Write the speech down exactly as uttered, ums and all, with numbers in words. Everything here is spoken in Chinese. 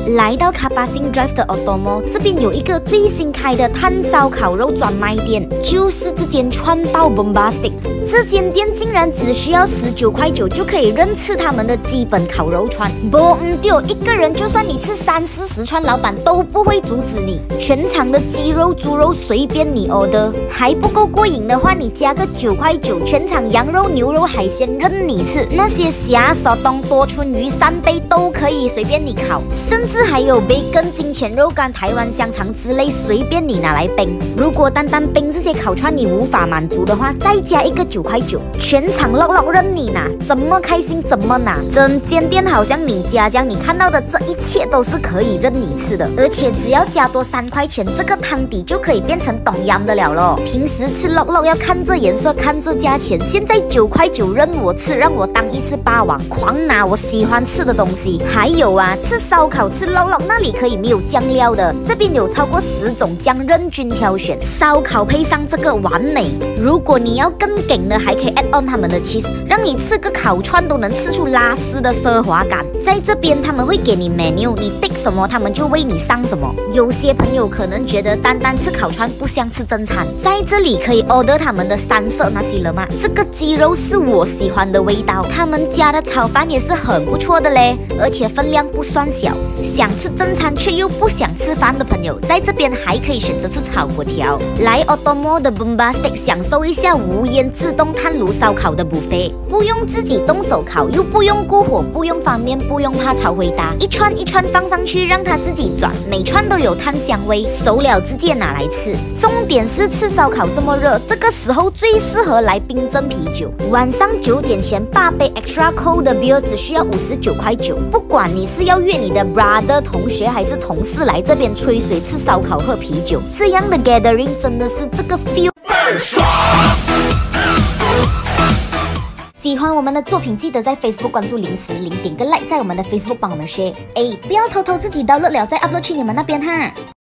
来到卡巴辛 Drive 的 Otomo 这边有一个最新开的炭烧烤肉专卖店，就是这间川爆 Bombastic。这间店竟然只需要十九块九就可以任吃他们的基本烤肉串，不唔丢一个人，就算你吃三四十串，老板都不会阻止你。全场的鸡肉、猪肉随便你 order， 还不够过瘾的话，你加个九块九，全场羊肉、牛肉、海鲜任你吃，那些虾、手冬、多春鱼、扇贝都可以随便你烤，甚至还有培根、金钱肉干、台湾香肠之类，随便你拿来冰。如果单单冰这些烤串你无法满足的话，再加一个九块九，全场落落任你拿，怎么开心怎么拿。整间店好像你家这样，你看到的这一切都是可以任你吃的，而且只要加多三块钱，这个汤底就可以变成冬阴的了咯。平时吃落落要看这颜色看这价钱，现在九块九任我吃，让我当一次霸王，狂拿我喜欢吃的东西。还有啊，吃烧烤吃落落那里可以没有酱料的，这边有超过十种酱任君挑选，烧烤配上这个完美。如果你要更劲的，还可以 add on 他们的 cheese， 让你吃个烤串都能吃出拉丝的奢华感。在这边他们会给你 menu， 你 tick 什么他们就为你上什么。有些朋友可能觉得单单吃烤串不像吃正餐，在这里可以 order 他们的三色那些了吗？这个鸡肉是我喜欢的味道，他们家的炒饭也是很不错的嘞，而且分量不算小。想吃正餐却又不想吃饭的朋友，在这边还可以选择吃炒粿条。来 Otomo 的 Bombastic 享受一下无烟自动炭炉烧烤的 buffet， 不用自己动手烤，又不用过火，不用翻面，不用怕炒回答，一串一串放上去让它自己转，每串都有炭香味，熟了直接拿来吃。重点是吃烧烤这么热，这个时候最适合来冰镇啤酒。晚上九点前八杯 extra cold 的 beer 只需要五十九块九，不管你是要约你的 brother 同学还是同事来这边吹水吃烧烤喝啤酒，这样的 gathering 真的是这个 feel 倍爽。喜欢我们的作品，记得在 Facebook 关注零食零，点个 like， 在我们的 Facebook 帮我们 share。哎，不要偷偷自己download了再 upload 去你们那边哈。